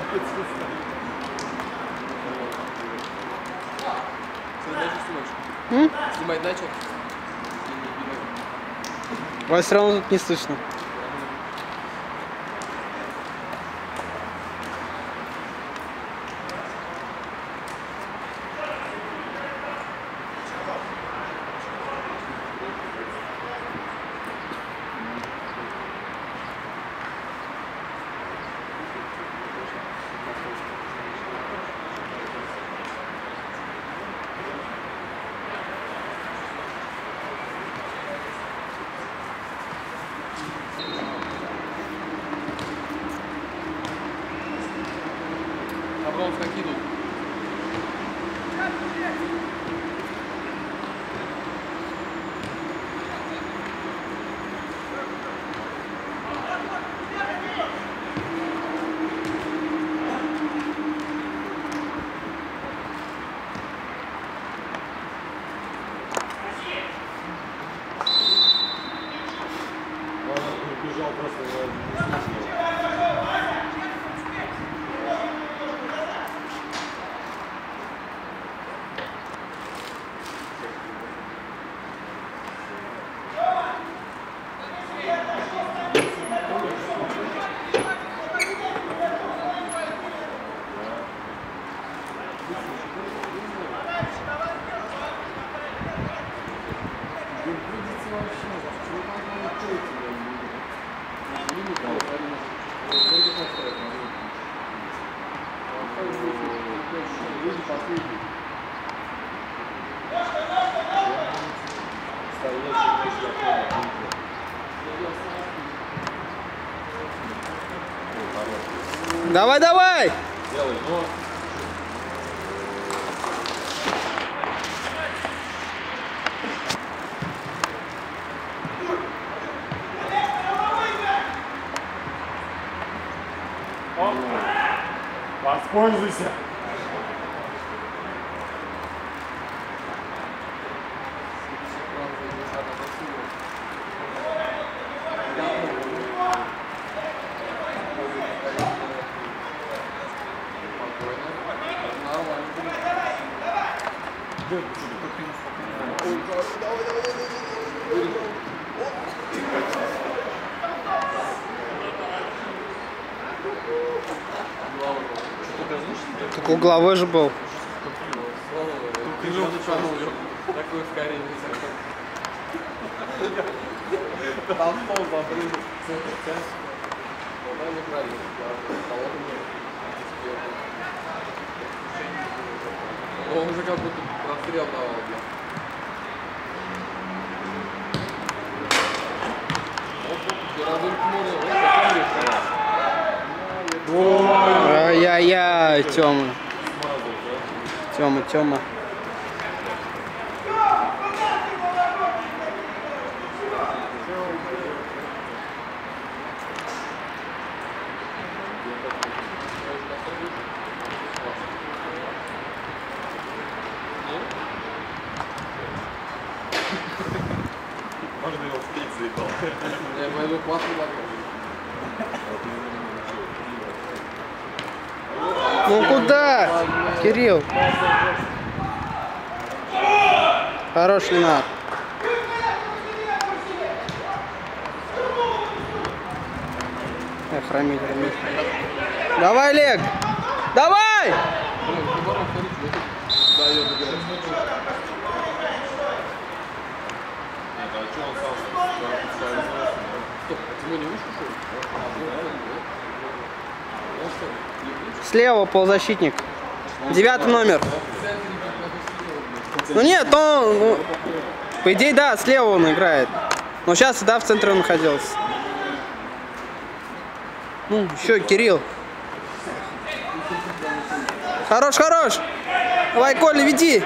Снимать начал? Вас все равно тут не слышно. Абрамов как идут? Бежал просто не слышал. Давай, давай! Делай, но... Воспользуйся! Так угловой же был. Такой ускорение. Там пол забрызг. Он уже как будто прострел давал, бля. Ай-яй-яй, Тёма. Тёма. Можно его в пить заебал. Я пойду классно Ну куда? Кирилл. Хорош, Ленар. Хромить. Давай, Олег! Давай! Слева полузащитник. 9 номер. Ну нет, он... По идее, да, слева он играет. Но сейчас, да, в центре он находился. Ну, еще Кирилл. Хорош. Давай, Коля, веди.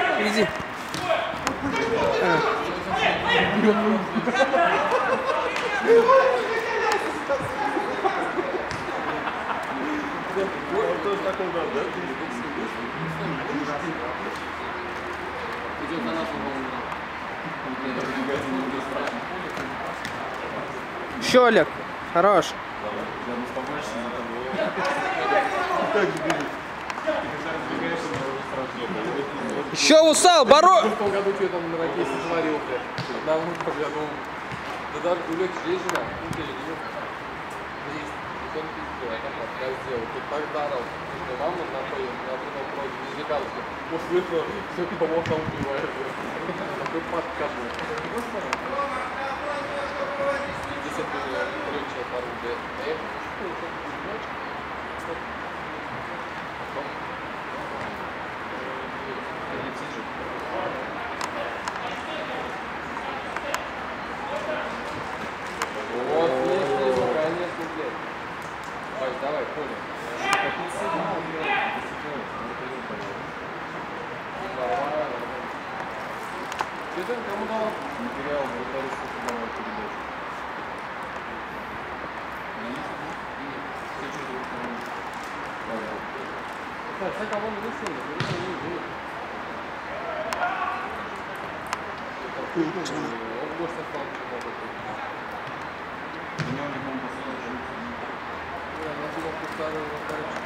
Еще, Олег. Хорош. Я ну побольше за тобой. Как же бежит? Ты когда разбегаешься, она уже сразу нет. Еще усал, боро! В том году что я там на ракете сотворил, блядь. Одному поглянул. Да даже у Лёхи есть жена? Ну ты же не есть. Он пиздил, а там я сделал. Ты так дарил. Что мама на одном проде не зеркалке. После этого все кого там убивает. Такой подкат. 50 было ключа пару лет. А я вот, если его, конечно, блядь. Вась, давай, понял. Что ты кому дал? Материал вратарю футбольной передачи. Так, кстати, кого не вышел, он больше стал, чем это. У него не мог послать. Я думал, что старый вратарь.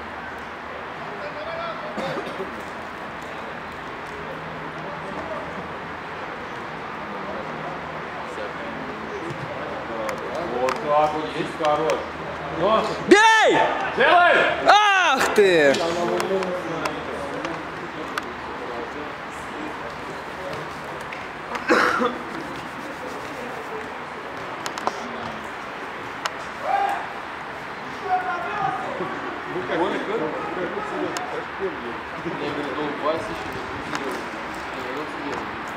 Вот так вот, есть хорош. Бей! Делай! Ах ты! Я говорю, ну, Вася еще не видел. Я его съел.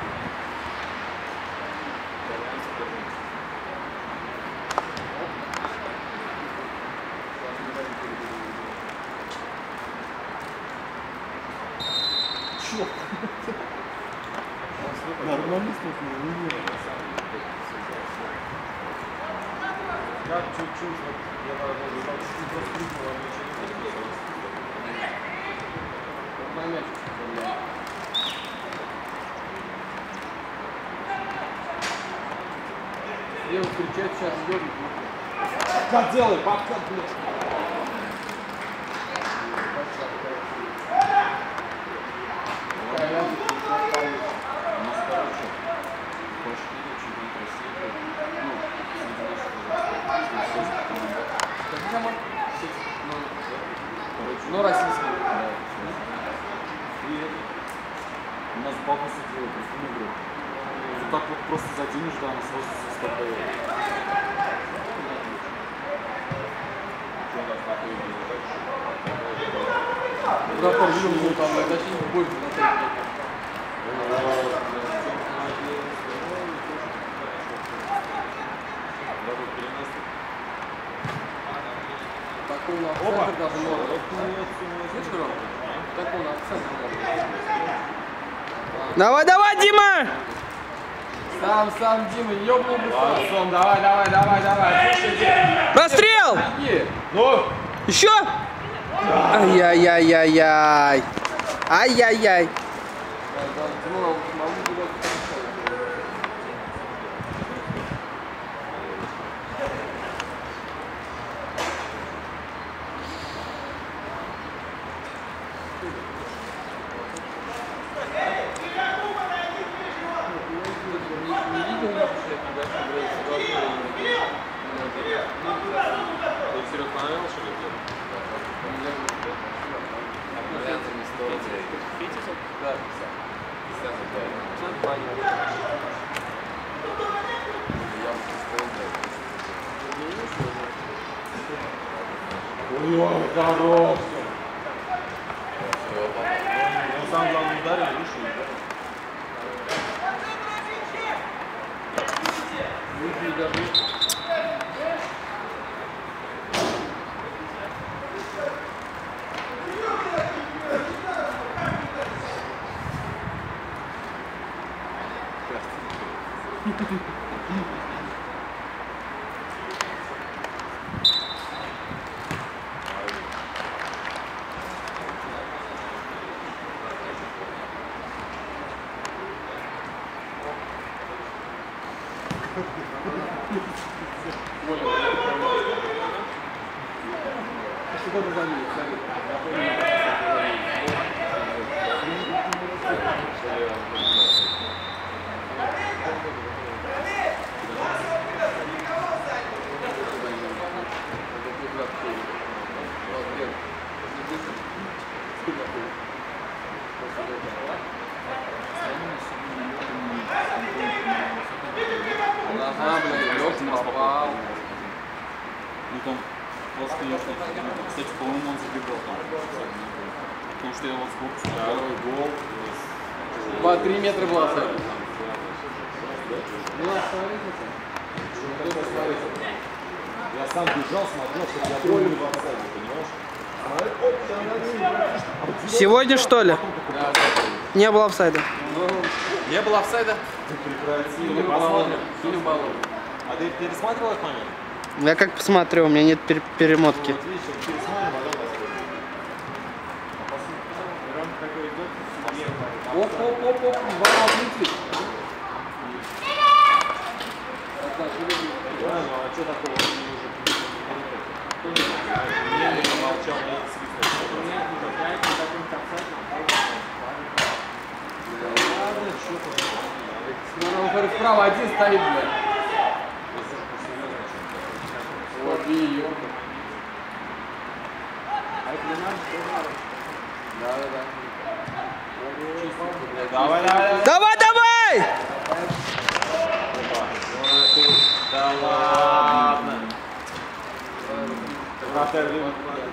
Нормально слушай, не как чуть-чуть, вот, я наверное, чуть-чуть распрыгнул, а ничего не На мяч. Лево встречать, сейчас дёрнет. Как делай, подкат, блядь. Ну, российский. У нас папа сидел, просто игру. Ты так вот просто заденешь, да, она сразу с тобой. Вратарь шумнул там, точнее, больше на 3 метра. Так у нас центр даже можно. Слышишь, Ром? Так у нас центр можно. Давай, давай, Дима! Сам, Дима, ёбнул бы сам. Сон, давай. Прострел! Ну! Еще? Ай-яй-яй-яй-яй. Ай-яй-яй. Ой, хорош! Он сам главный ударил, вышел. походу забили. Ага, блин, Лёха попал. Ну там, класс, конечно, кстати, по-моему, он забегал там. Потому что я вот сбоку второй гол. 2-3 метра была офсайд. Ну, остановись. Я сам бежал, смотрел, что я был в офсайде, понимаешь? Сегодня, что ли? Да, Не было офсайда. не было офсайда? Прекрати, Посмотрим. Фильм баллов. А ты пересматривал этот момент? Я как посмотрю, у меня нет перемотки. Вот видишь, вот пересмотрим, а потом посмотрим. Оп, ворот летит. Да, ну а что такого? Не помолчал, не ладно, что Он вправо один стоит, блядь. Вот, и ёрка. А это не надо, что надо? Да. Давай, давай. Давай, давай! Да ладно. Вратарь любит.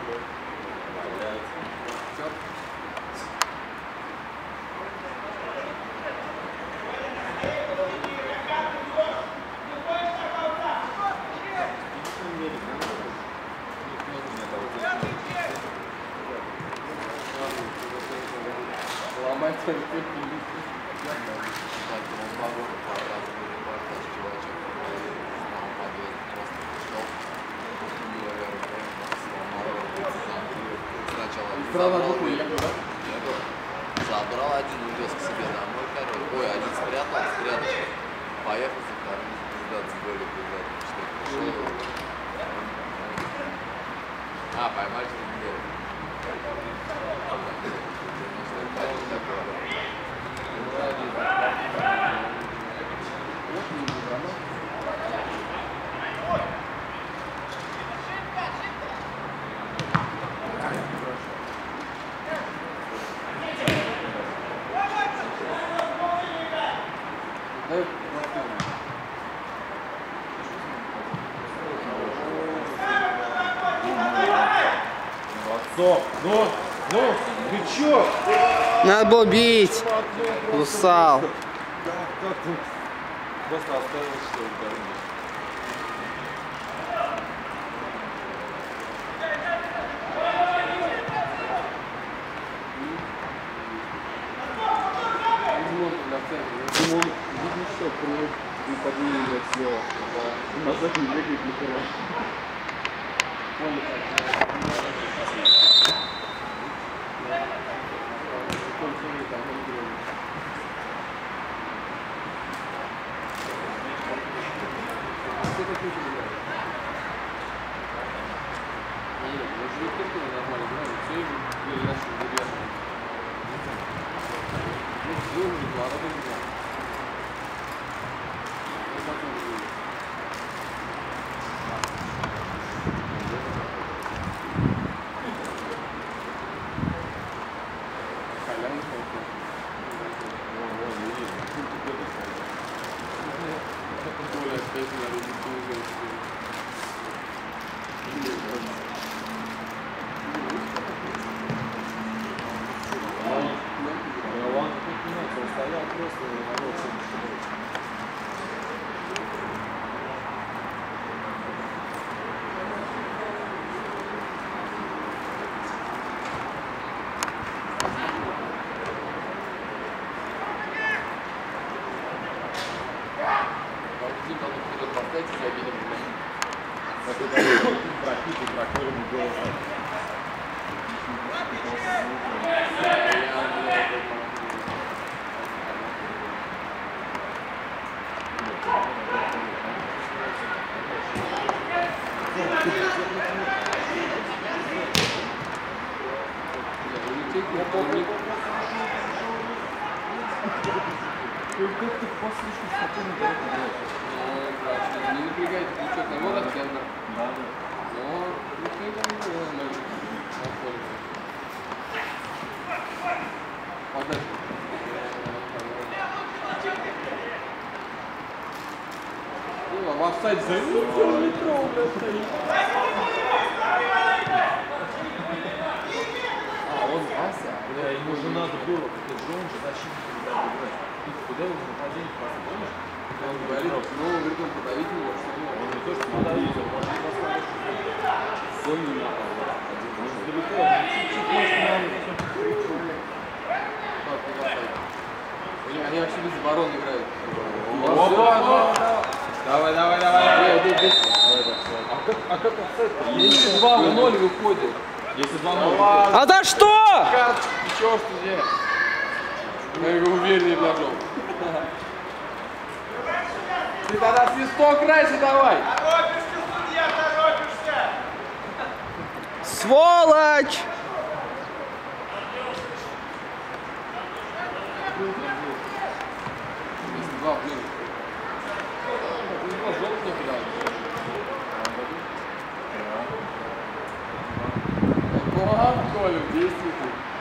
Ломать свою сразу одну уехал, да? Забрал один, увез к себе домой, короче. Ой, один спрятал, поехал за вторым, пиздат, с боли, пиздат, что пришел. А, поймать в неделю. Ну, ты чё? Надо было бить. Русал. Как ты? Просто оставил, что ли, короче. Думал, видно, что при подъеме слева. Назад не бегает нихера. Как ты по слишком спокойно играешь? Не напрягайте плечо, там вот отверно. Да. Но никто не делает. Подальше. В офсайд метро, блядь, стоит. Он Вася. Бля, ему же надо было, это же он же защитник играть. Куда его нападение просто, помнишь? Он говорит, ну, говорит, он подавить не может. Он не то, что подавить, он может поставить. Сон не напал. Он же далеко, он чуть-чуть может Они вообще без обороны играют. Давай. А как офсайд-то? Если 2-0 выходит. Если 2-0. А за что? Карточки, чё ж ты здесь? Я его увереннее вложил. Ты тогда свисток раньше давай. Сволочь! Если 2, блин. Желтый не кидал. Коля, действует.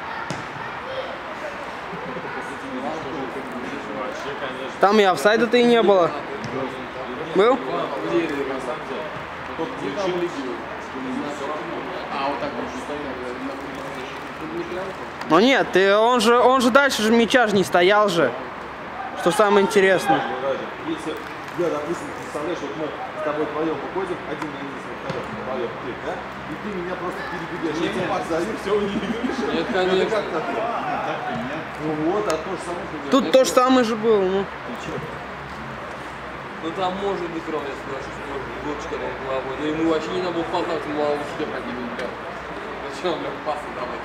Там и офсайда-то и не было. Был? А, вот так вот стоял. Ну нет, он же дальше же мяча же не стоял же. Что самое интересное. Если я, допустим, представляешь, вот мы с тобой вдвоем выходим, один на один с вратарем, вдвоем, да? И ты меня просто перебегаешь, я тебя позову, все, не говоришь. Нет, конечно. Ну вот, а то же самое. Тут то же самое же было. Ну. Ну там может быть ровно, если что глоточка там головой. Но ему вообще не надо было пас давать, ему мало себе противника, ребят. Зачем, блядь, пасы давать?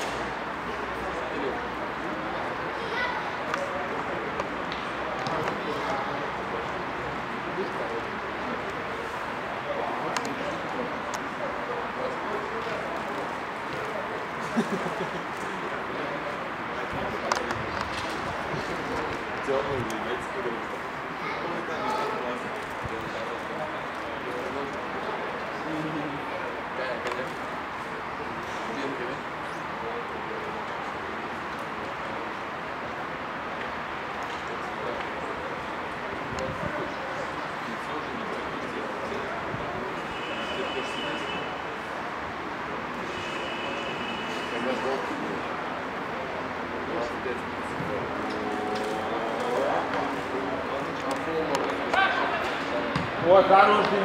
Ой, хороший.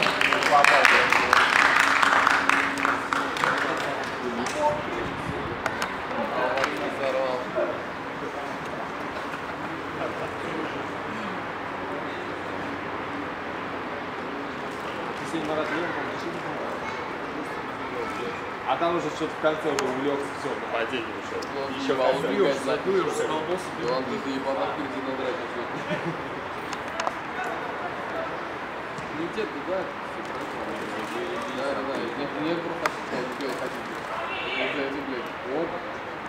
А там уже что-то в конце уже увлекся, все, нападение ушел. Еще убьешь, забьешь, он ты заебал на впереди надрать. Не те туда. Да, не просто хотите. Блядь, оп.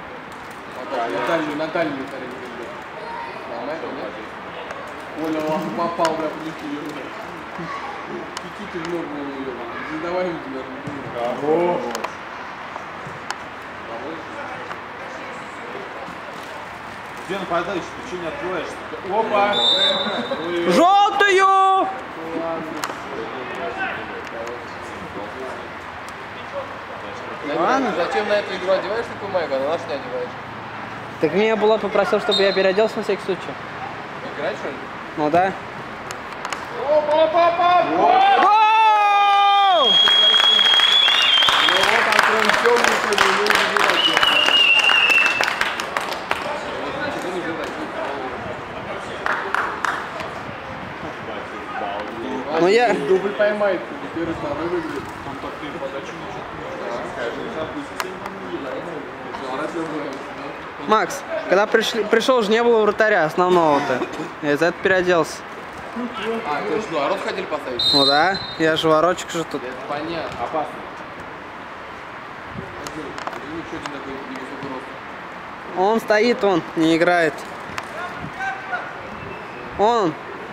На дальнюю тарелку, блядь. Нормально, нет? Оля, попал, бля, в ничью, блядь. Киките в ногу, блядь. Не давай ему тебя. Хорош. Где нападающий? Ты что не открываешься? Опа! Желтую! Ладно. Зачем на эту игру одеваешь такую майку, а на нашу не одеваешь? Так меня Булат попросил, чтобы я переоделся на всякий случай. Играть, что ли? Ну да. Опа! Гоу! Ну вот, откроем темный, не убивайте. Ну я... Дубль поймает, первый второй выиграет. Он так ты подачу Макс, когда пришел же не было вратаря основного-то. Я из-за этого переоделся. А, то есть, ну, ворот хотели поставить? Ну да, я же воротчик же тут. Это понятно. опасно. Еще один такой невысокий рост. Он стоит, он не играет. Он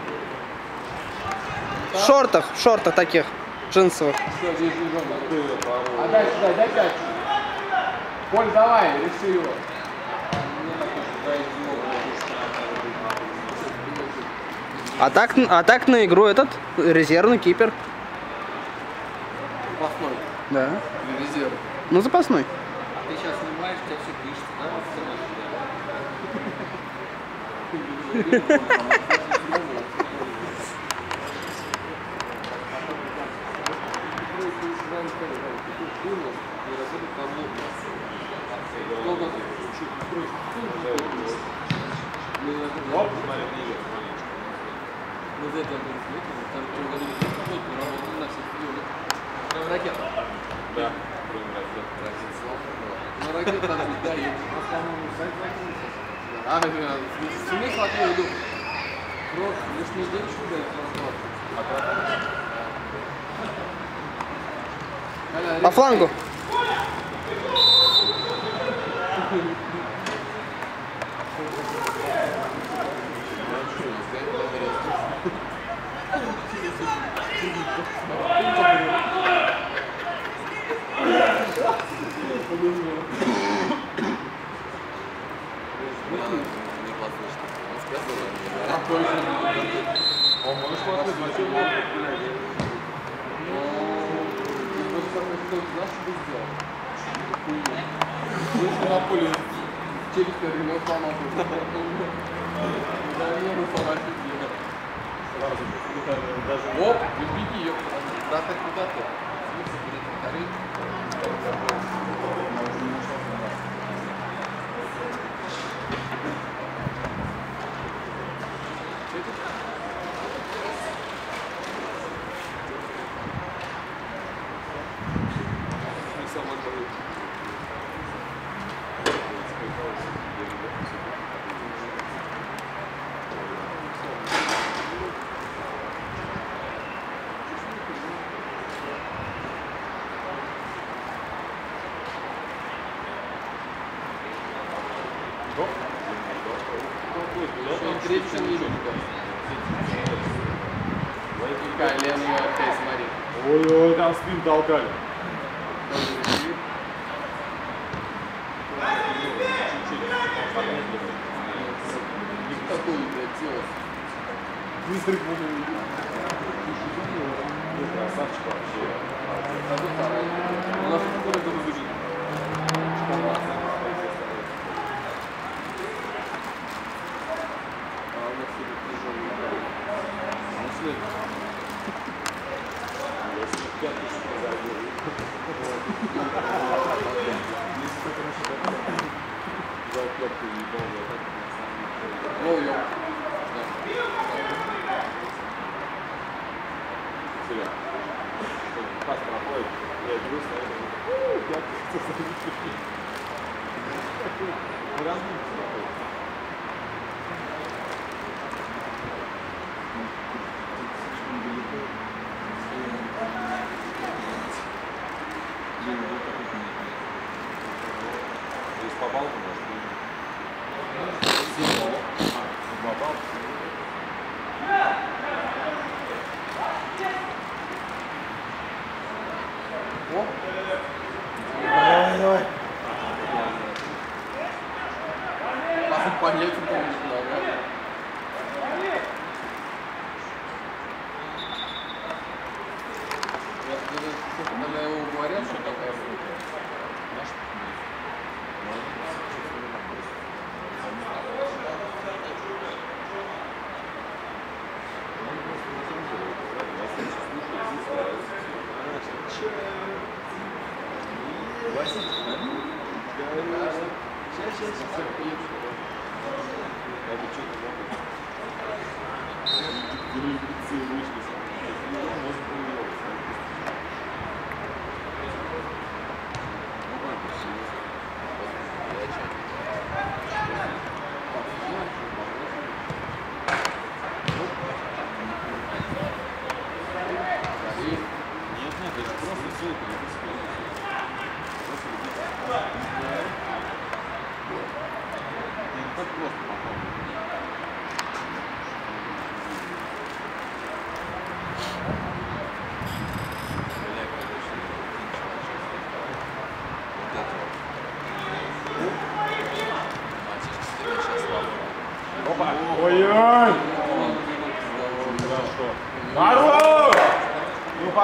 в шортах таких, джинсовых. Все, здесь бежим. А дальше, дай 5. Коль, давай, реши его. А так на игру этот резервный кипер. Запасной. Да. Или резерв. Ну, запасной. Ты сейчас снимаешь, у тебя все пишется, Оп, смотри, не идет. Вот это там работал на всех фигурах. Прям ракета. Да, блин, ракет. Ну ракета там не дает. А, семей хватило иду. Просто лишние денежки дают на По флангу. на поле челюсть перевернул, сломал. Да не, ну салатик делать. Оп, беги ее. Да ты куда ты? Смысл будет повторить. Третья минута. Колено опять смотри. Ой-ой, там спин толкали. Такой, блядь, делать. Быстрый красавчик вообще. У нас скоро забежит. Пас проходит, я беру, ставлю. Здесь попал, может? Попал. Давай. Понять, что там когда его говорят, что такая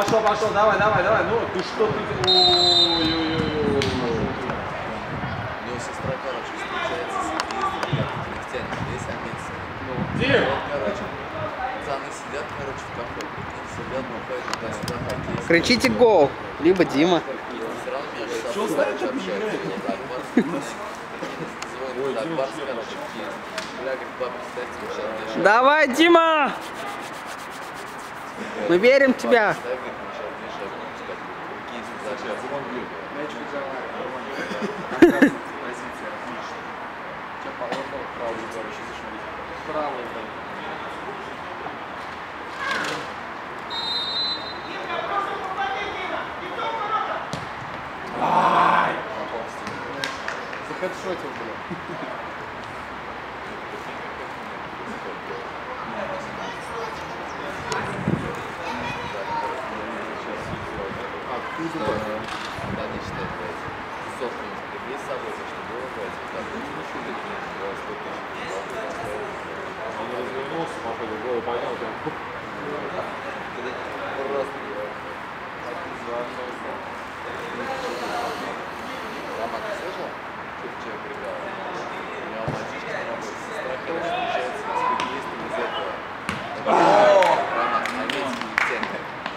Пошел, пошел, давай, давай, давай. Ну, ты что ты... Ой-ой-ой. У него сестра, короче, встречается с нефтяником, здесь Амельса. Где? Вот, короче, пацаны сидят, короче, в кафе, сидят, бухают, туда-сюда хоккей. Кричите гол. Либо Дима. И все равно между собой общаются. Звонит Дагбарс, короче, в Киев. Бля, говорит, папа, представьте, мы сейчас дышим. Давай, Дима! Мы верим в тебя. Дай, говорит, мы сейчас дышим, Киев зачем? Позиция отличная. Сейчас поехал правый, короче, зашли. Правый, захедшотил, бля. Да, не считай, блядь. Тусовку не прибей с собой, за что было, блядь. Так, ну, шуток не было, 100 тысяч. Он развернулся, походу, голову поднял. Просто, Рома, ты слышал? Что вчера прибрал? У него мальчишка на работе, сестра, короче, встречается с хоккеистом из этого. Рома, немецкий нефтяника.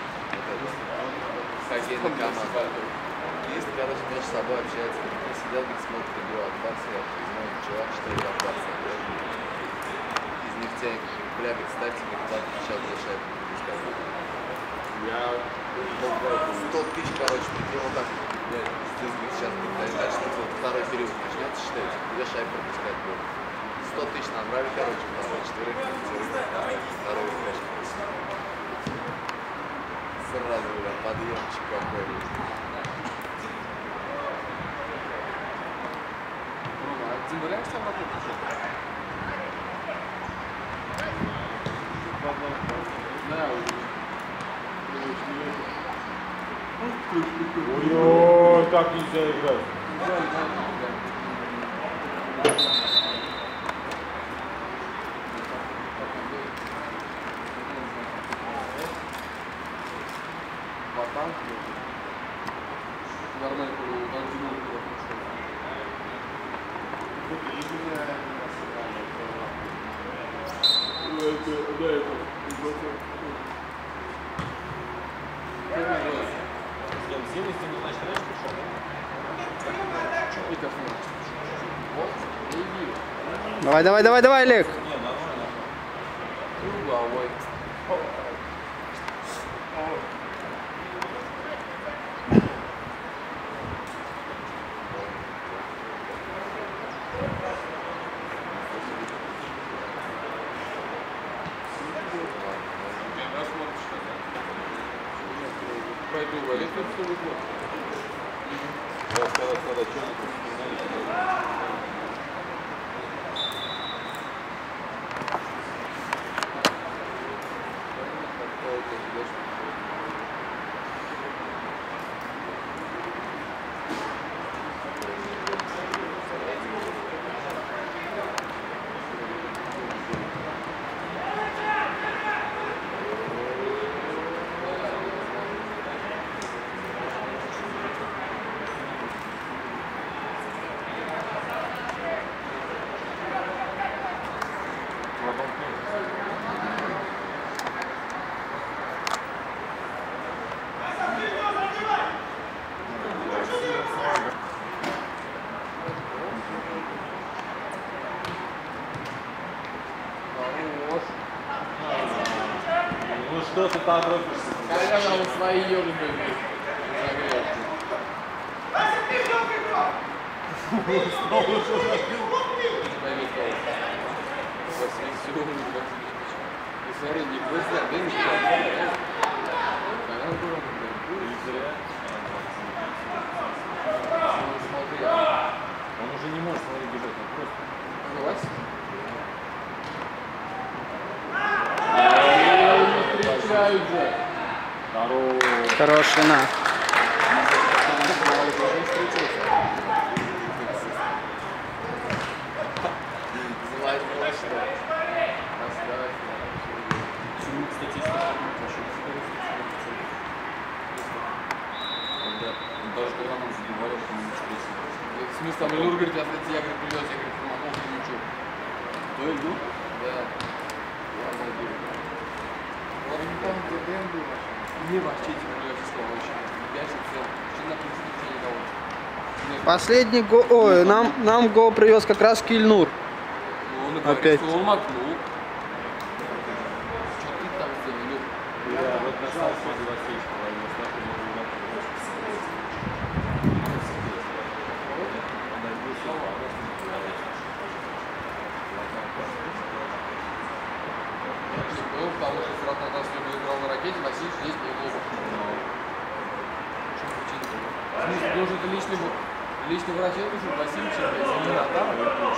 Хоккейная команда. Хоккеист, короче, между собой общается. Я сидел, говорит, смотрит игру от Барса, я знаю, чувак, что это от Барса. Из нефтяника. Бля, говорит, ставьте, говорит, так, сейчас решает. Я... 100 тысяч, короче, прикинь, вот так, блядь, здесь, говорит, сейчас, значит, вот второй период начнется, считайте, где шайбу пропускать будет. 100 тысяч набрали, короче, четверых, второй кэш. Сразу, бля, подъемчик какой-нибудь. Рома, а ты нравишься там работать? Да, Ой-ой, так нельзя играть. Нормально было, Давай, давай, давай, давай, Олег. угловой. Пойду в Олег, все выглядит. Когда что-нибудь Ну что ты там робишь? Когда нам свои ёбаные загрел. Снова что забил? И смотри, не быстро, да не зря. Смотри, Он уже не может смотреть бежать, он просто... согласен? Встречают же. Здорово. Хорошая на. Даже когда нам забивали, потом не встретили. В смысле, там Илюр говорит, я говорю, привез, я говорю, помогу, ничего. Кто Илюр? Да. Я забил. Вот не помню, где Дэн был. Не вообще эти привез, слово вообще. Бясит цел. Что на принципе ничего не дало. Последний гол. Ой, нам гол привез как раз Кильнур. Ну, он и Опять. говорит, что он макнул. Что ты там сделал, Илюр? Я вот нашел среди Васильевича, но Стахи не играл. Ну, потому что все равно нас любил играл на ракете, Васильевич здесь не был. Потому что это личный врач, это уже Васильевич, если не надо.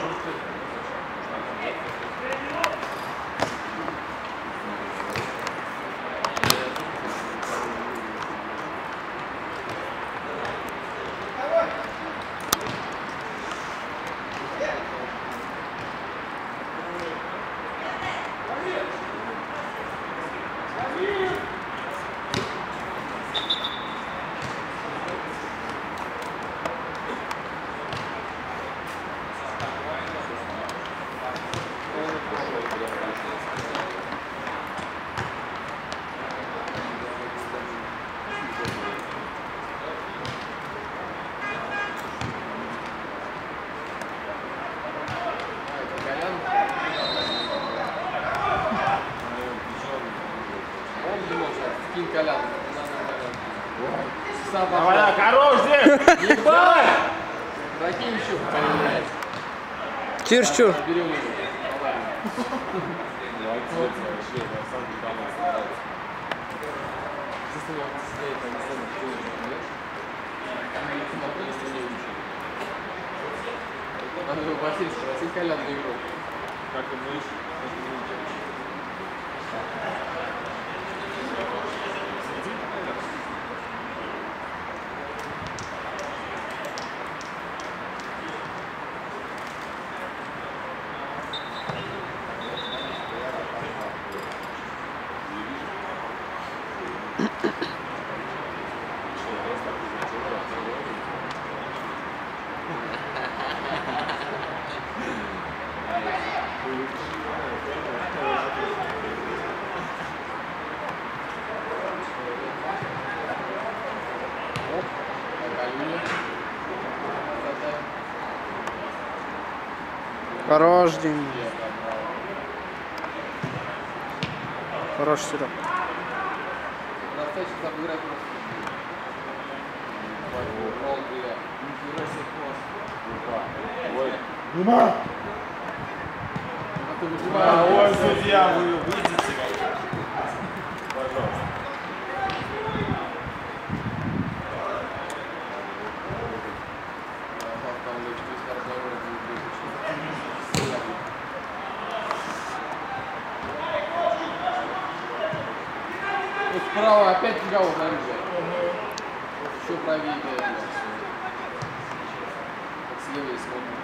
Кинь Колян. Давай, хорош здесь! Ебать! Докинь еще, блядь. Чир-чур. Берем его. Василий Колян на игру. Как и мы. Хорош, Дим. Хорош, Серег. Дима! Ой, судья, вы выйдете. Пожалуйста. Справа опять фигово наружу. Еще правее. Слева и смотрим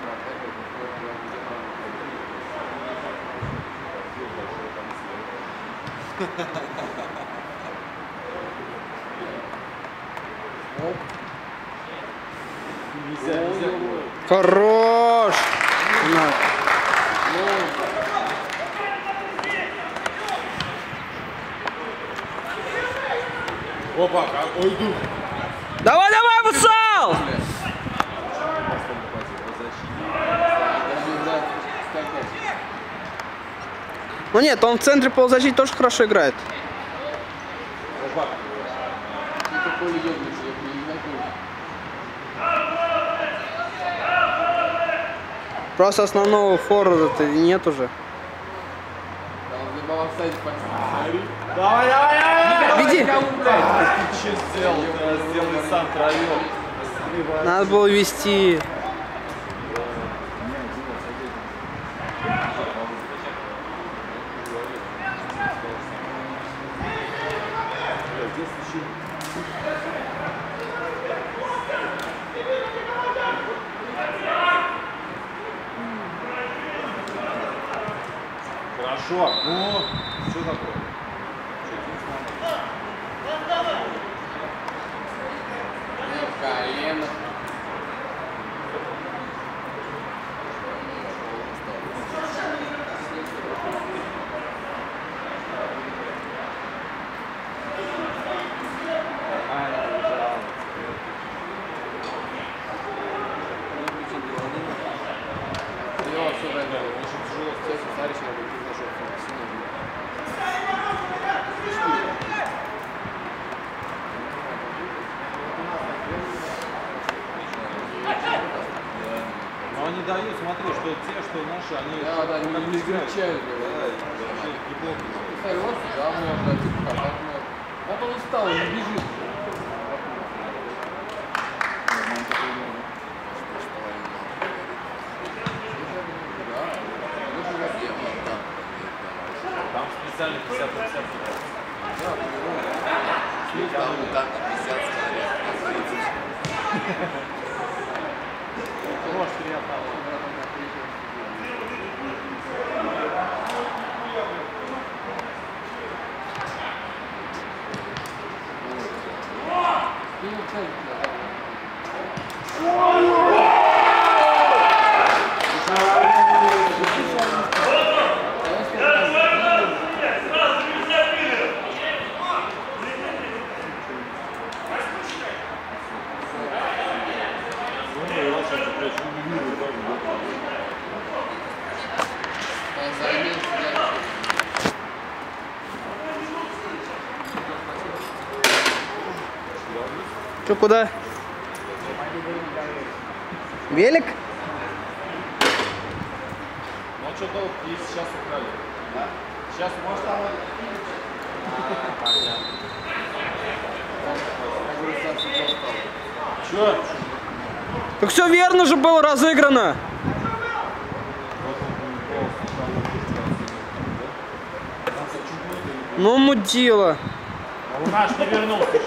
Нельзя. Хорош! Опа, ой, иду. Давай, давай, Вусал! Ну нет, он в центре полузащиты тоже хорошо играет. Просто основного форварда-то нет уже. Давай, давай, давай! Веди! Ты что сделал? Сделай сам троем. Надо было вести. Хорошо. Ну, что такое? дают, смотри, что те, что наши, они Да, не изучают. неплохо. Да, можно, типа, как можно. Вот он устал, он не бежит. Там специально 50 на 50. Там на 50 смотрят, на 30. Может, приятно. Че, куда? Велик? Ну что долго, если сейчас украли? Да? Сейчас, может, там... Понятно. Че? Так все верно же было разыграно. Ну, мудила. А у нас не вернулся еще.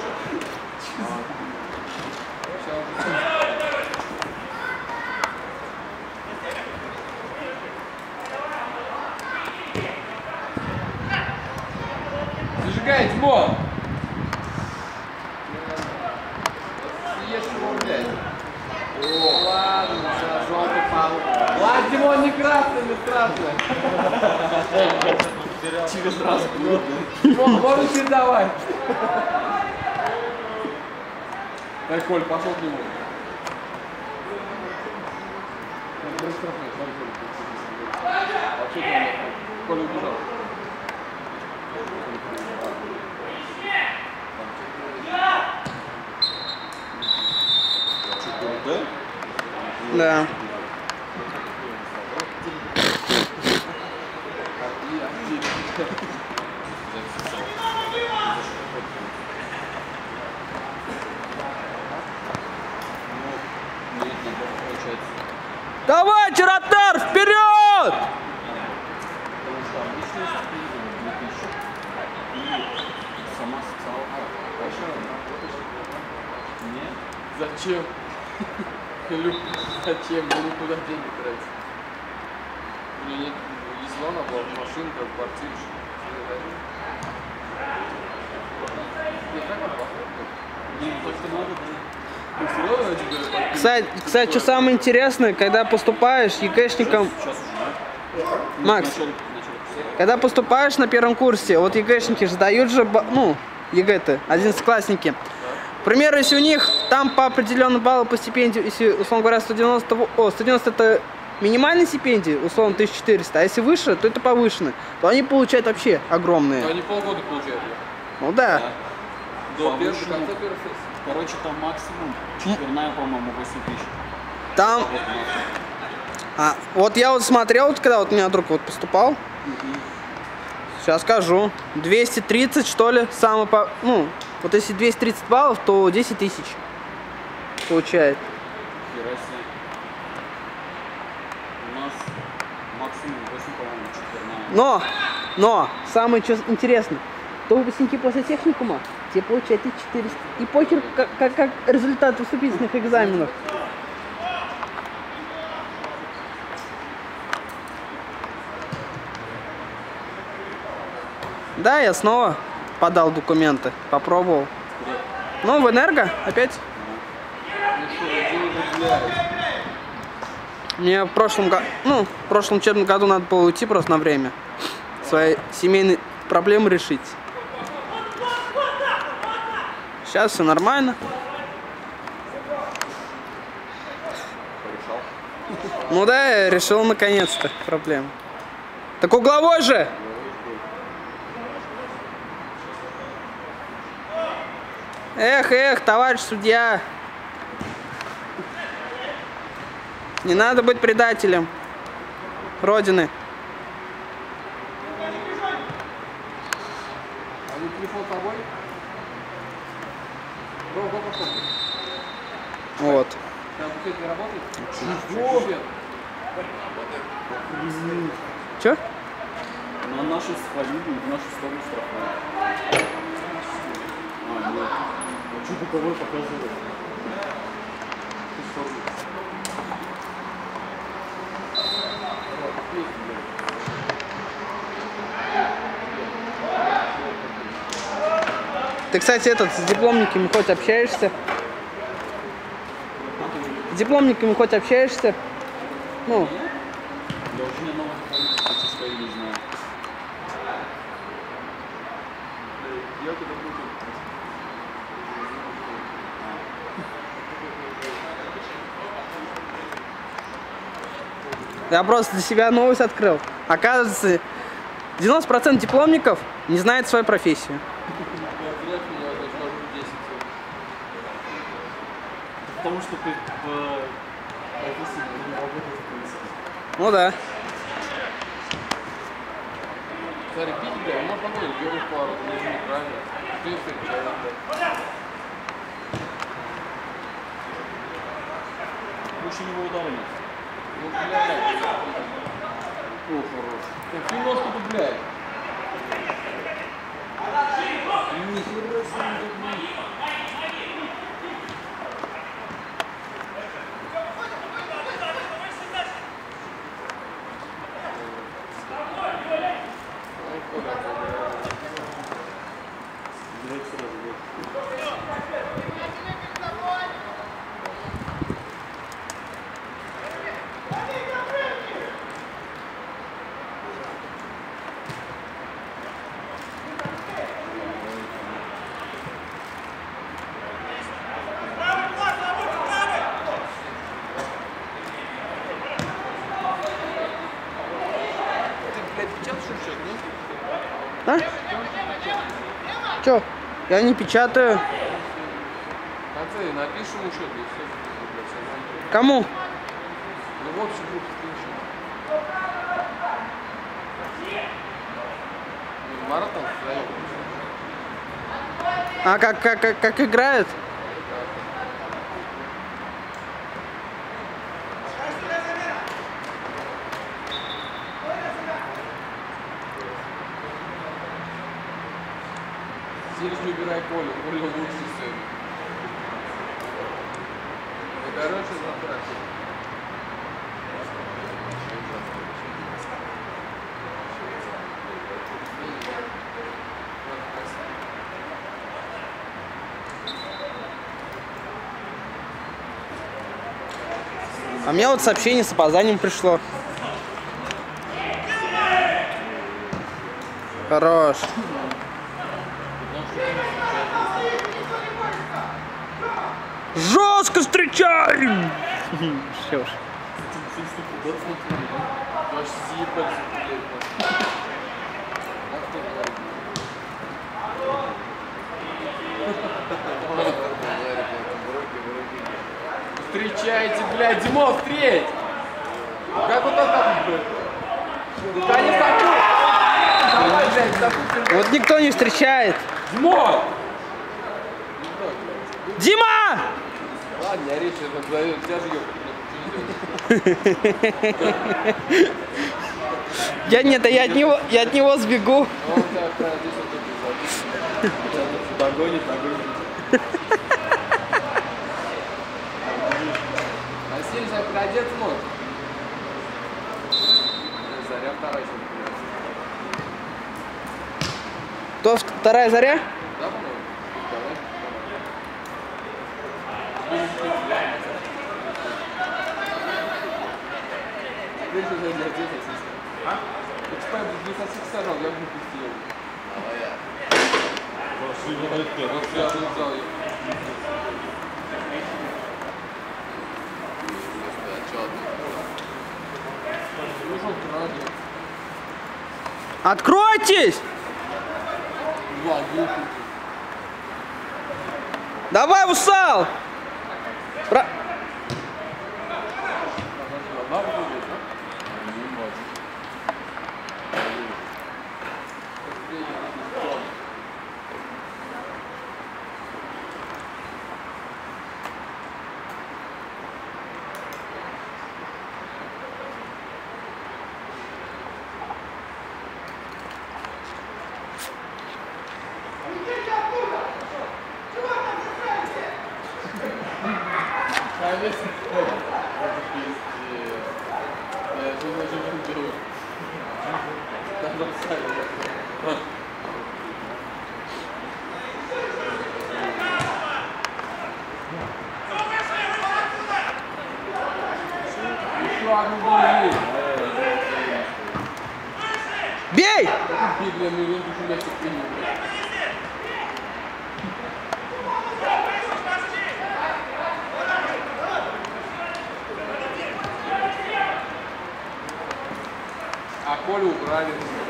Зажигай, Тимон! Съешь его, блядь. О, ладно, сейчас желтый пал. Ладно, Тимон, не красный, не страшно. Через раз было. Тимон, можно чередовать. Так, Коль, пошел к нему. А что ты? Коля убежал. Да. Давай, Чаратар, вперед! Зачем? Зачем? Ну никуда деньги тратить. У меня нет, если она была машинка, квартира, Кстати, что самое интересное, когда поступаешь ЕГЭшником... Макс, когда поступаешь на первом курсе, вот ЕГЭшники же дают же, ну, ЕГЭ-то, 11-классники. К примеру, если у них там по определенному баллу по стипендии, если, условно говоря, 190 это минимальная стипендия, условно 1400, а если выше, то это повышенная, то они получают вообще огромные. Но они полгода получают. Ну да. До конца первой сессии. Короче, там максимум четверная, по-моему, 8 тысяч. Там... вот я вот смотрел, вот, когда вот у меня друг вот поступал, сейчас скажу, 230 что ли, самый по... Ну, вот если 230 баллов, то 10 тысяч получает. У нас максимум 8, по-моему, четверная. Но, самое что интересно, то выпускники после техникума, те получают 1400. И похер, как результат вступительных экзаменов. Да, я снова подал документы, попробовал. Ну, в Энерго опять. Мне в прошлом учебном году надо было уйти просто на время. Свои семейные проблемы решить. Сейчас все нормально. Ну да, я решил наконец-то проблему. Так угловой же! Эх, товарищ судья. Не надо быть предателем Родины. А не телефон с тобой? Бро, как пошел? Вот. Там буфет не работает? Буфет. Чё? На нашу свалили, в нашу сторону штрафуют. А, нет. А что боковой показывает? Ты, кстати, с дипломниками хоть общаешься? С дипломниками хоть общаешься? Ну, Я уже не новых дипломников свои не знаю. Я туда буду. я просто для себя новость открыл. Оказывается, 90% дипломников не знает свою профессию. Потому что ты в профессии не работаешь в принципе. Ну да. Смотри, пить, бля, можно погонить, берешь пару, нажми правильно. Ты встречаешь, бля. Лучше него удара нет. Ну, блядь. О, хорош. Так, немножко-то, блядь. Нихера себе, Давайте сразу вот. А? Чё? Я не печатаю. В конце напишем уши, и все. Кому? Ну, в общем, группе скриншот. Ну, Марат там вдвоем. А как играют? Здесь не убирай поле, поле лучше сегодня. И короче, завтра. А мне вот сообщение с опозданием пришло. Хорош. Жестко встречаем! Все уж. Вообще съебались, блядь. Встречайте, блядь, Димон, встреть! Как вот так, блядь? Да не такой! Давай, блядь, такой. Вот никто не встречает. Димон! Дима! Ладно, я речь назовет, тебя же Я нет, я от него сбегу. Он тебя прямо здесь вот тут Догонит, догонит. А сильно переодеться может? Заря вторая еще. Кто вторая заря? Да, по-моему? Теперь что за одеться? А? Ты типа без сосиски сажал, я бы не пустил. Давай я. Вот я бы взял ее. Ну что, надо. Откройтесь! Два, глупый. Давай, Усал! конечно. Я думаю, что не делаю. Там записали. Еще одну голы. Бей! Библия, мы видим, что я все принял. А Колю убрали.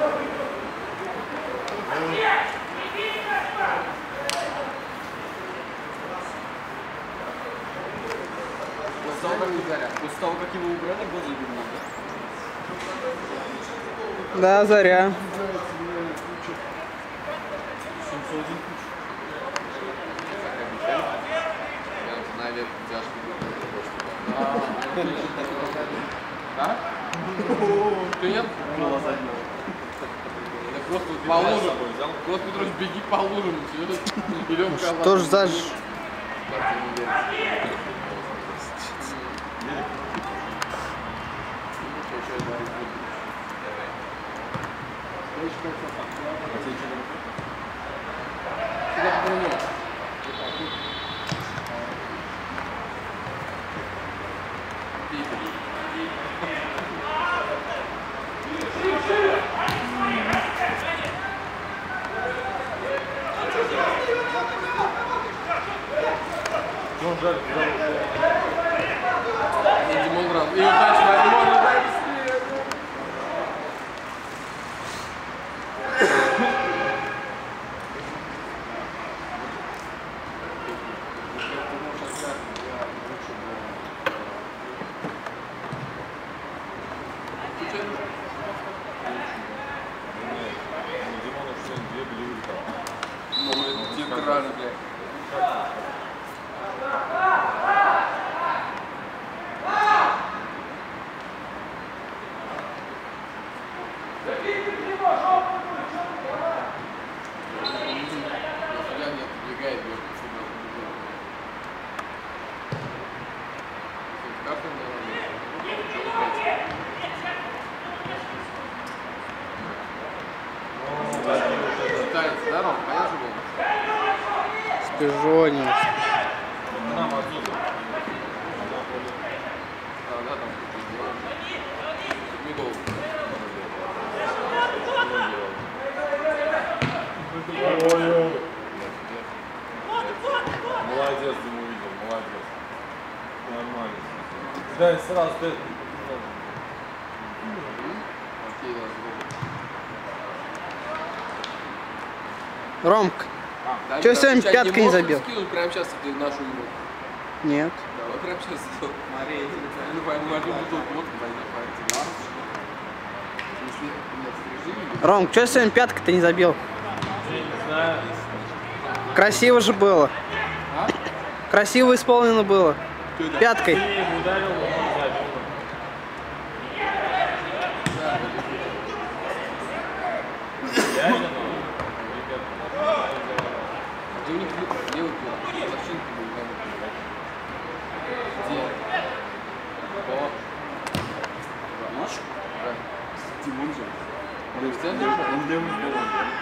После того, как его убрали, год забил надо. Да, Заря. 701 Наверное, тяжко. Да? Ты нет? Просто по лужам. Просто, Петрович, беги по лужам. Идем Что ж за... Димон брал. И удачи, Димон, дай быстрее. Ну, это театрально, блядь. Я не отодвигает, бьет по себе. Как он читается, да, Ром? Понятно было? Спижонил. Да, там медовый. Молодец, ты увидел, молодец. Нормально. Да, сразу ты. Окей, Ромка, да. чё сегодня пяткой не забил? Скинуть прямо сейчас ты нашу игру. Нет. Давай прямо сейчас сделай. Мария, ну пойму, одну бутылку водки возьми, пойти. Если нет, в режиме. Ром, чё сегодня пяткой-то не забил? Красиво же было. А? Красиво исполнено было. Пяткой. Где у них левый пил? Лощинка был, где? О. Наш? Да. Тимон же. Он в центре? Он левый был.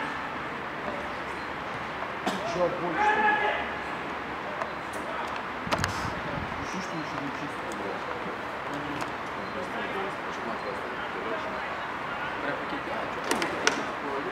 Что, больше, что ли? Что еще не чисто, блядь? Прям какие-то, а что там такое?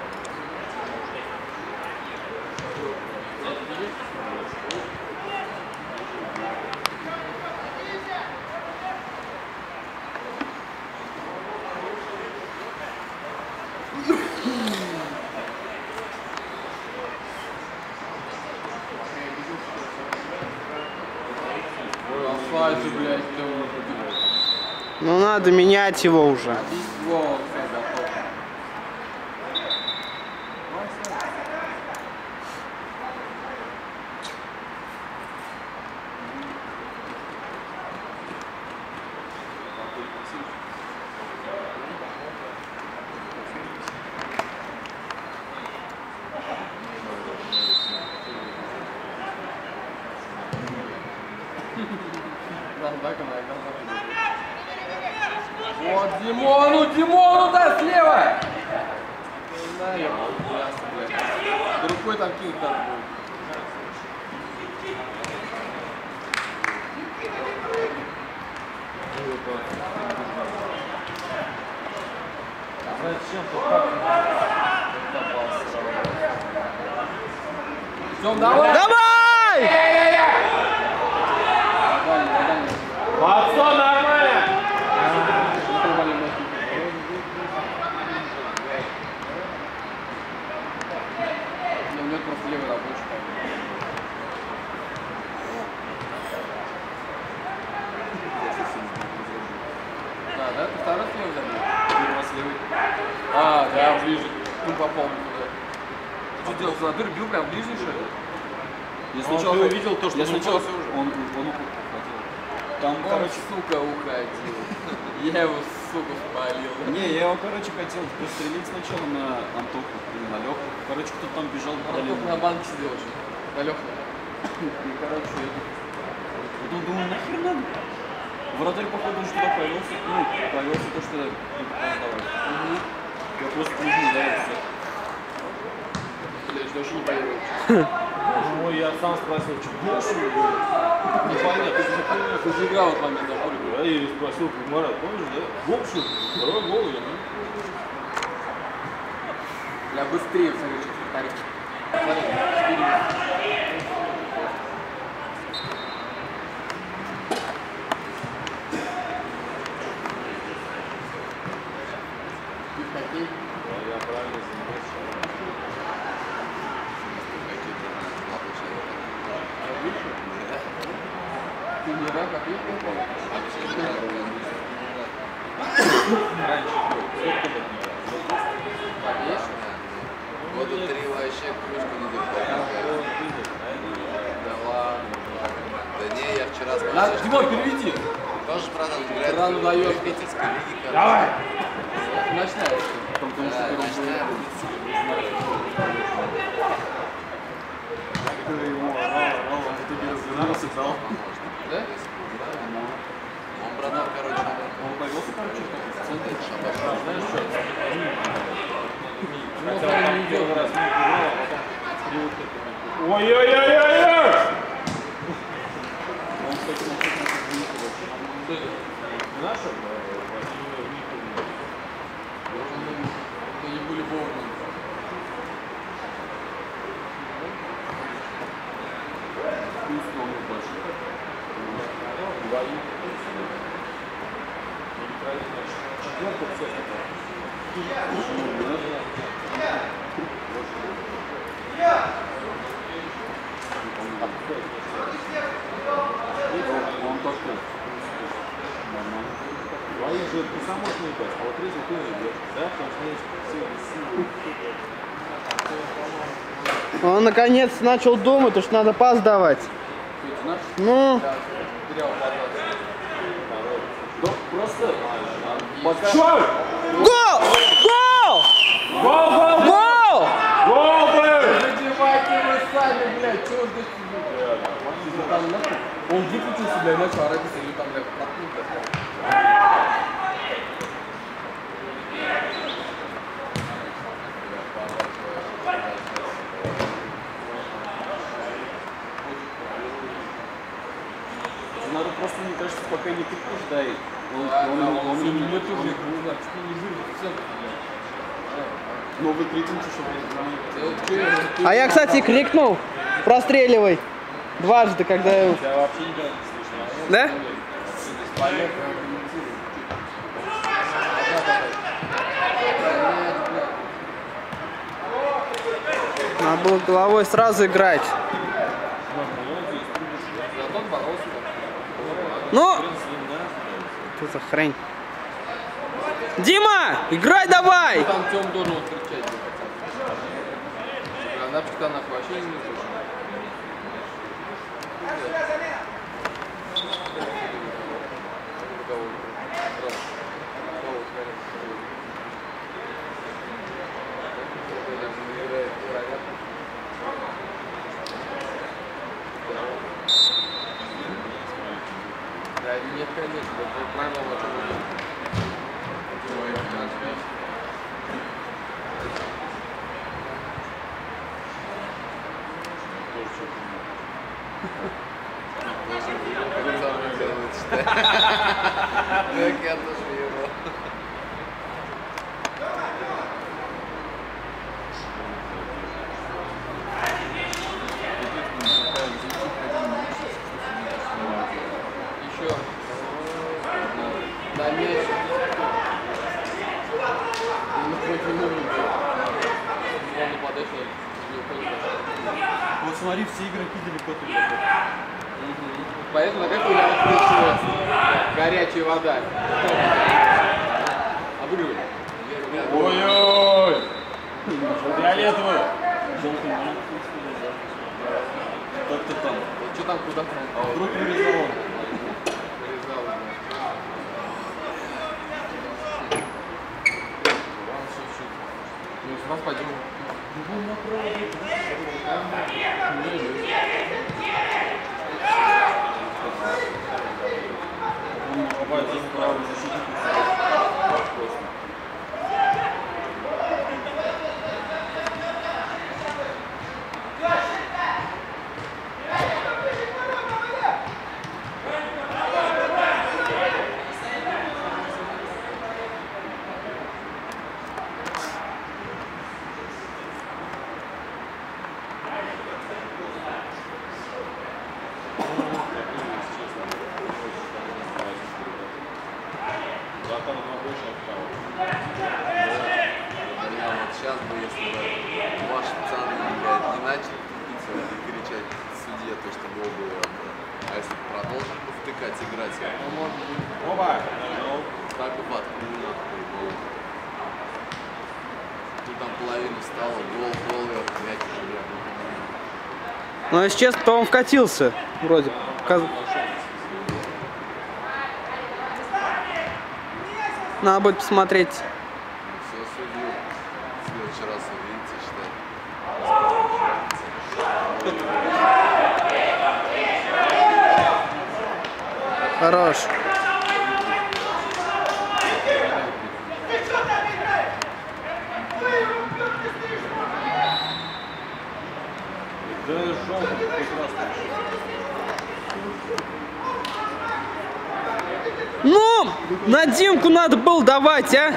Офлайджи, блядь, кто Ну надо менять его уже. Во, все, готов. Вот Димону, да, слева! Да, я ясно, блядь. Другой там кинг там будет. Ждем, давай! Давай! Под 100 нормально! У него просто левый рабочий. Да, ты второй слева забил? Первый раз левый. А, да, ближе. Ну, попал туда. Что делал? Золотой бил прям ближе, что ли? Я сначала увидел то, что я сначала упал, уже. он уходил. Там, Он, короче, сука, уходил. Я его, сука, спалил. не, я его, короче, хотел пострелить сначала на Антоху или на Леху. Короче, кто-то там бежал Он только на банке сидел уже. На Лёху. И, короче, я думаю, нахер надо? Вратарь, походу, уже туда повелся. Ну, повелся то, что я сдавать. Я просто не ударил все. Блядь, даже не поверил. Ой, я сам спросил, что больше? Непонятно, ты же понял. Ты же играл в этот момент, да, Боря? Я и спросил, Марат, помнишь, да? Гол, что? Второй гол, я не. Бля, быстрее, смотри, что вратарь. Смотри, 4 минуты. Хоккей. Я правильно занимаюсь. Ты не рак, а ты попал? Конечно. Года 3 вообще кружку не доходил. Да ладно. Да не, я вчера Надо, смотрел. Димон, переведи. Тоже, правда, играет Рану в даёшь. питерской лиге. Давай. Ночная. Потому что Да, первый ночная был. Ты ему орал, он в итоге развернулся, дал. Да? Он братан, короче, Он повелся, короче, в центре. Знаешь что? Ну, Хотя он он не там делал. первый раз не играл, а потом привык к этому. Ой-ой-ой-ой-ой! Он, кстати, на всех вообще. Наша? Ну, не были вовремя. Плюс номер большой. Двоих. Четвертый все. Он такой. Нормально. Двоих же ты сам можешь не играть, а вот третий ты не идешь, да? Потому что есть все силы. Он наконец начал думать, что надо пас давать. Ну, Да, просто... Пока... Что? гол! Гол! Гол, гол, гол! Гол! Гол, блядь! Задевайте вы сами, блядь, чего здесь сидите? Там нахуй. Он выключился, блядь, начал орать, или там, блядь, проткнуть. Надо просто, мне кажется, пока не тыкнешь, дай. Он не не тоже игру, не выжил, в центр, блядь. новый крикнуть, чтобы... А я, кстати, крикнул, простреливай. Дважды, когда я... Я вообще никогда не слышал. Да? Надо было головой сразу играть. Зато боролся. Ну! Что за хрень? Дима! Играй давай! Там Тём должен вот кричать. Гранатчик-то нахуй вообще не слышал. конечно, это правило, о чем мы Так я тоже его. еще на мяч. Ну, хоть не нужен. Главное подача не уходит. Вот смотри, все игроки далеко тут. Поэтому как у меня включилась горячая вода. Обрыв. Ой-ой! Фиолетовый! Желтый. Как ты там? Что там, куда там? А вдруг вырезал он? Вырезал, да. Ладно, чуть-чуть. Ну, с нас пойдем. Он бывает здесь правый защитник. Сейчас бы, если бы ваш пацан, блядь, не начал тупиться и кричать судье, то что было бы, а если бы продолжил бы втыкать, играть, Оба! так бы воткнул нахуй гол. Тут там половину стало, гол, и мяч уже, блядь. Но если честно, то он вкатился. Вроде. Надо будет посмотреть. Все, судью. В следующий раз увидите, считай. Хорош. Да, желтый, прекрасно. Ну, на Димку надо было давать, а?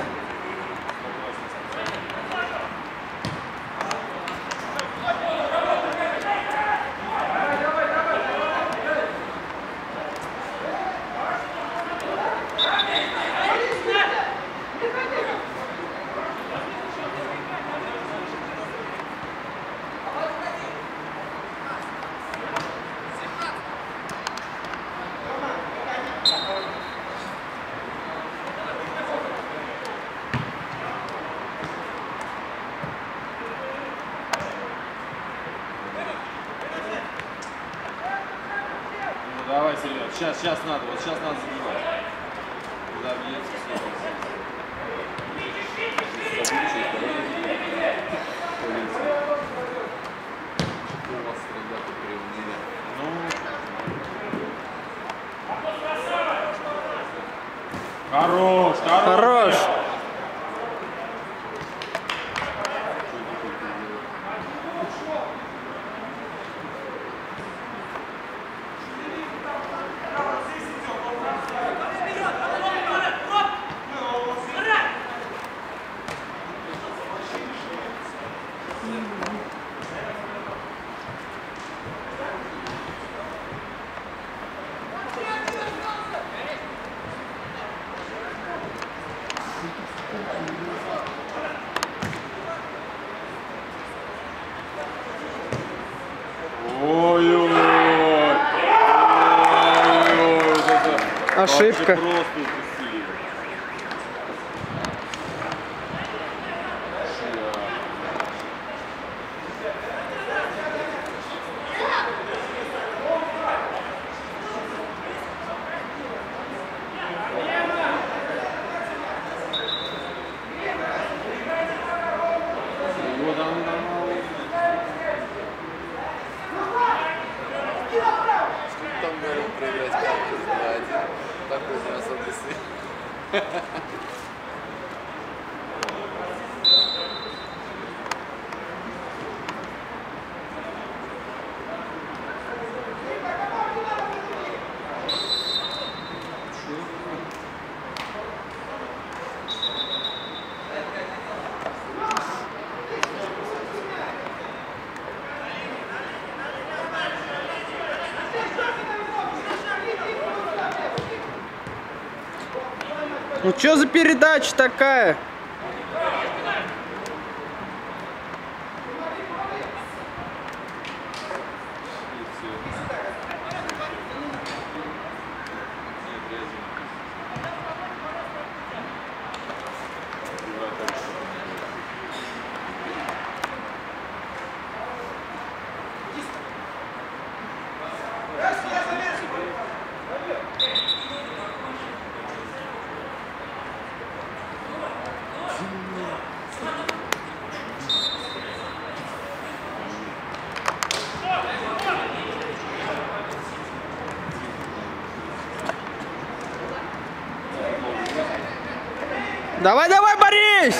Давай, Серега, сейчас надо, вот сейчас надо забивать. Куда бьется все. У вас, ребята, применили. Хорош, хорош. Хорош. Ой-ой-ой. Ошибка. Просто упустили. Вот он, Сколько там говорил проиграть команде 2-1? такой не особо сильный. Ну что за передача такая? Давай, давай, Борис!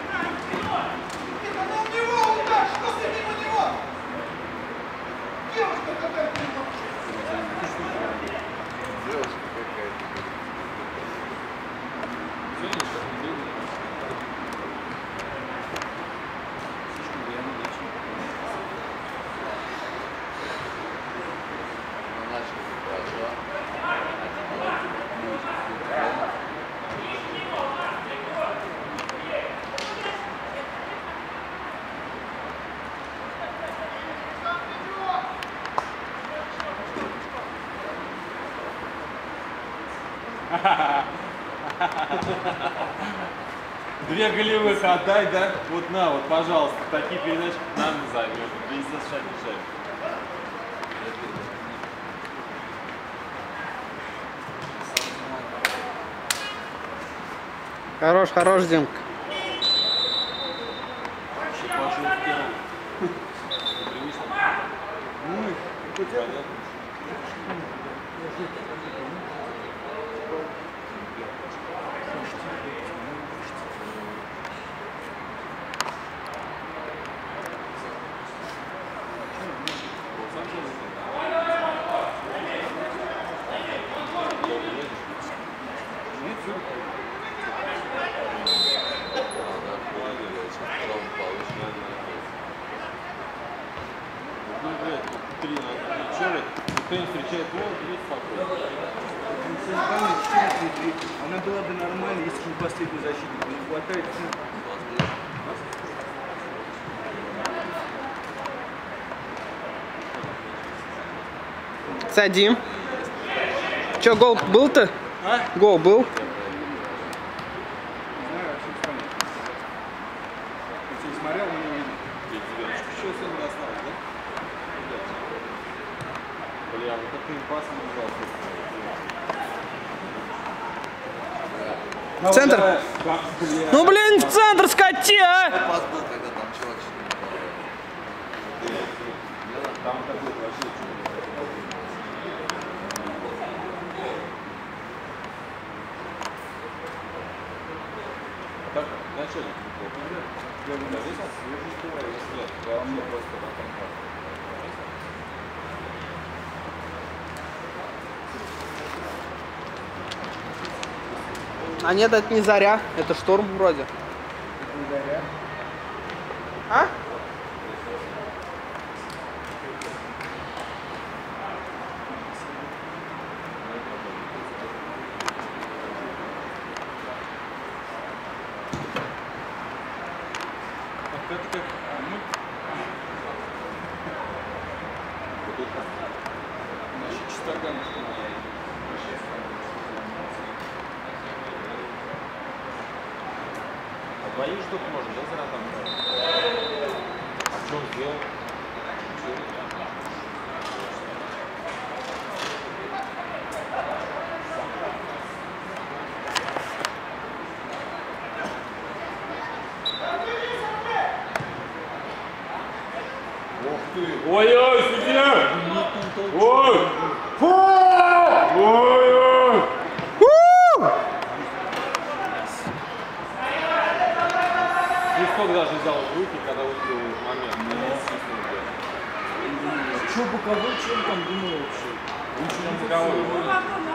Две голевых отдай, да? Вот на, вот, пожалуйста, такие передачи нам займешь. Без шаг бежать. Хорош, хорош, Димка. Кто не встречает гол, идет спокойно. Она была бы нормальной, если бы последний защитник не хватает. Садим. Че, гол был-то? А? Гол был? Не знаю, вообще вспомнил. Если не смотрел, но не увидел. Еще сегодня осталось, да? Бля, вот таким пасом В центр. Ну блин, в центр скати, а! Пас был, когда там чувак там такой вообще так, начальник неплохо. Я бы навесил свежий взгляд. Я вообще просто на контакт. А нет, это не Заря, это Шторм вроде. Это не Заря. А? Двоих штук можно, да, за там? А что он сделал? Ох ты! Ой-ой, судья! Ой! Ой-ой! чем там думал вообще? Лучше нам разговаривать.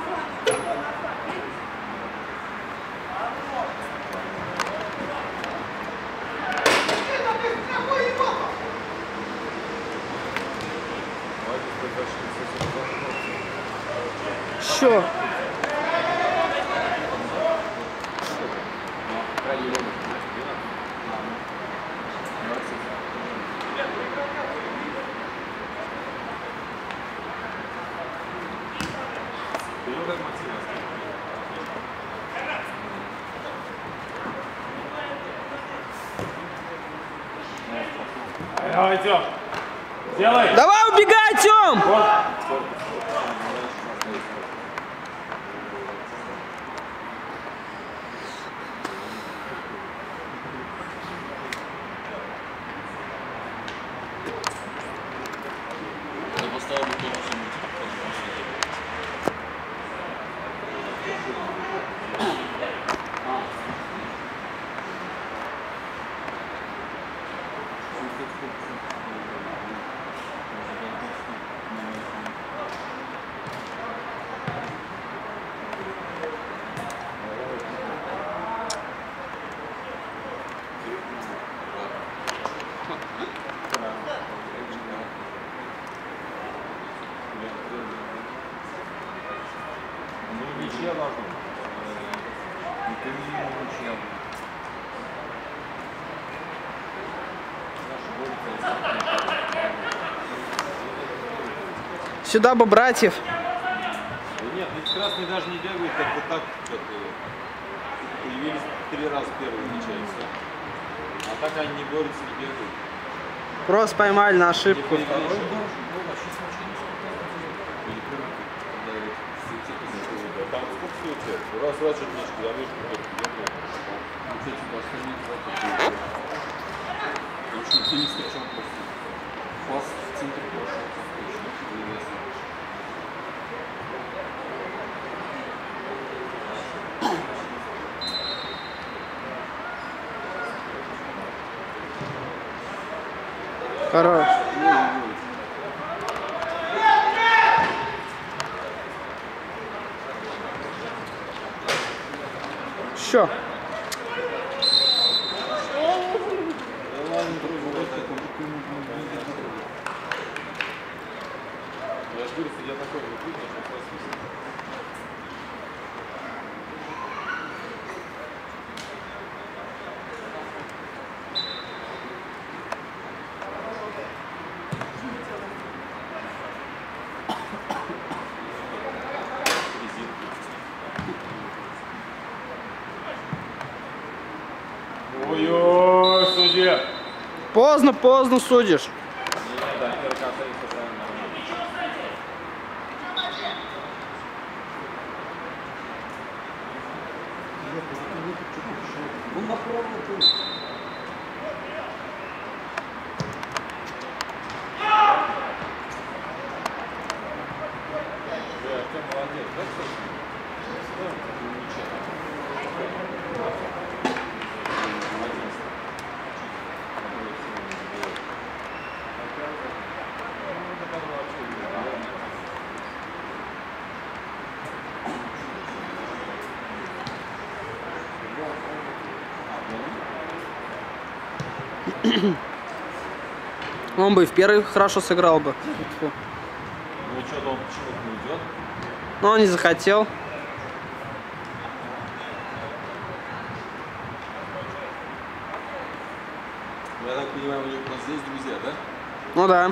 Що? Давай, Тём. Делай. Давай, убегай, Тём! Я поставил бы тоже всем. Ничья должна. Ты не ничья. Сюда бы братьев. Да нет, ведь красные даже не бегают как-то так, как появились 3 раза первые ничейцы. А так они не борются, не бегают. Просто поймали на ошибку. Там сколько стоит? Раз раньше нечко, я вижу, что Очень ты не встречал просто. Класс в центре прошел. Хорош. Що? я ж говорю, я такой не буду, что просто. Ой-ой, судья. Поздно судишь. Он бы и в первый хорошо сыграл бы. Ну что-то он почему-то не уйдет. Но он не захотел. Я так понимаю, у них просто есть друзья, да? Ну да.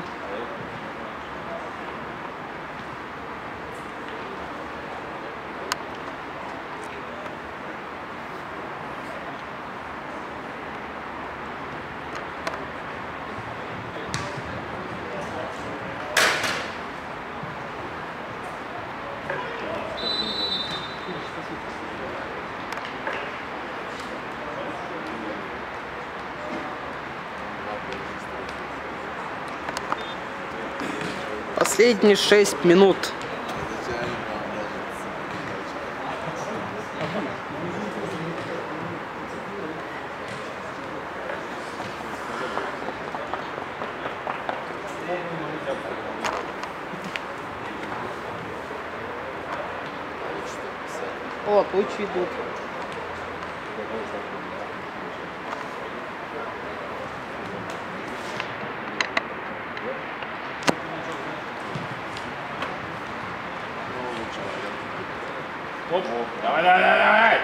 Последние 6 минут. О, тучи идут. Оп. Давай, давай, давай, давай.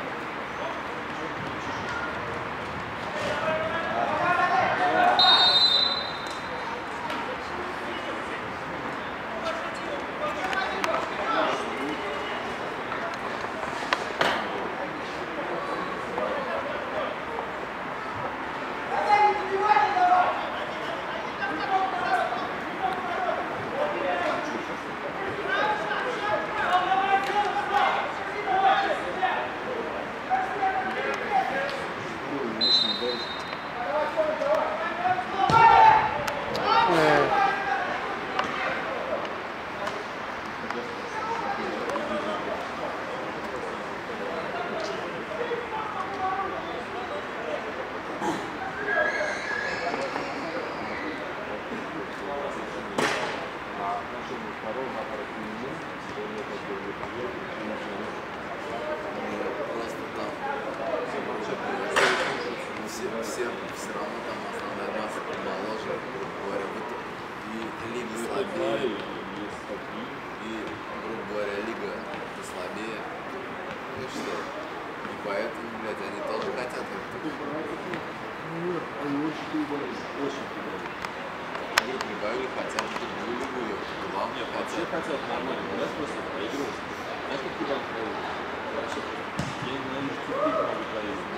Все равно там основная масса помоложе, говоря, и лига слабее, и, грубо говоря, лига слабее. И что? И поэтому, блядь, они тоже хотят как-то. Они очень прибавили, очень прибавили. Они прибавили, хотят другую лигу, главное Все хотят нормально, да, просто проигрывать. Знаешь, как тебя проигрывать? Вообще, я ненавижу цветы, как проигрывать.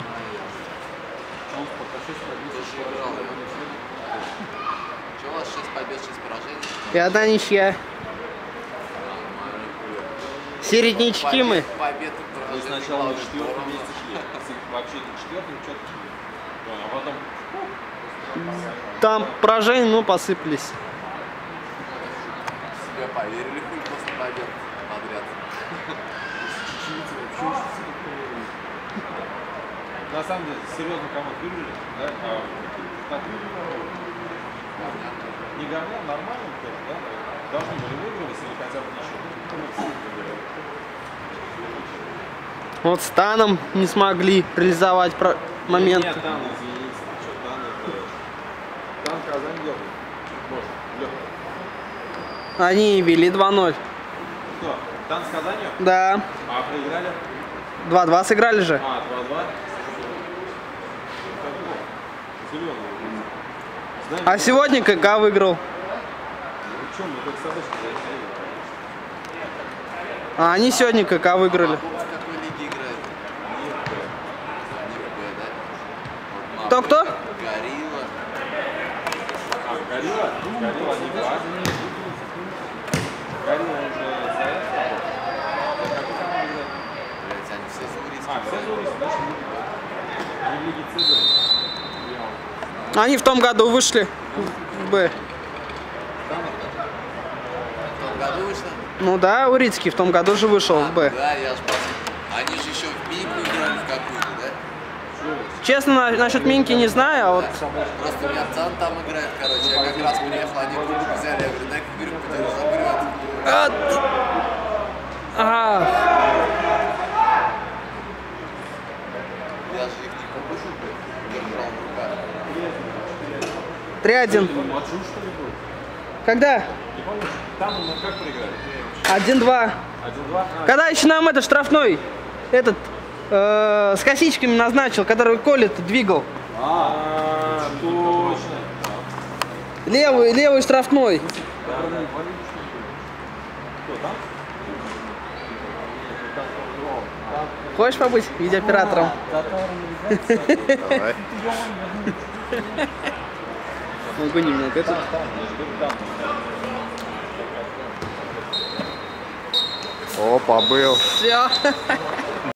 Он пока 6 побед, Что у вас 6 побед, 6 поражений? И одна ничья. Середнячки мы. Победы, Мы сначала на 4-м месте шли. Вообще на 4-м что-то шли. А потом... Там поражения, ну, посыпались. Себе поверили хуй после побед подряд. На самом деле, серьезно кому-то выиграли, да? Так, не говно, нормально, да? Должны были выигрывать или хотя бы ничего. Вот с Таном не смогли реализовать момент. Нет, Тан, извините, что Тан это... Тан Казань легкий. Может, легкий. Они вели 2-0. Кто? Тан с Казанью? Да. А проиграли? 2-2 сыграли же. А, 2-2. Зеленый. А сегодня КК выиграл. Ну что, мы как собачки заиграли. А они сегодня КК выиграли. В какой лиге играет? Не в Б, да? Кто-кто? Горилла. А, Горилла? Горилла не два. Горилла уже за это. Блять, они все заурийские. А, все зуристы, значит, не в Б. Они в лиге С играют. Они в том году вышли в Б. В том году вышло? Ну да, Урицкий в том году же вышел в Б. Да, я ж посмотрел. Они же еще в Миньку играли в какую-то, да? Честно, насчет Минки не знаю, а вот... Просто у меня пацан там играет, короче. Я как раз приехал, они кубок взяли. Я говорю, дай-ка, говорю, подержу, А, я же их не кубок держал в руках. 3-1. Когда? Там мы как проиграли? 1-2. 1-2? Когда еще нам это штрафной, этот, с косичками назначил, который колет двигал. А, точно. Левый штрафной. Кто там? Хочешь побыть видеооператором? Давай. Могу немного это. Опа, был. Все.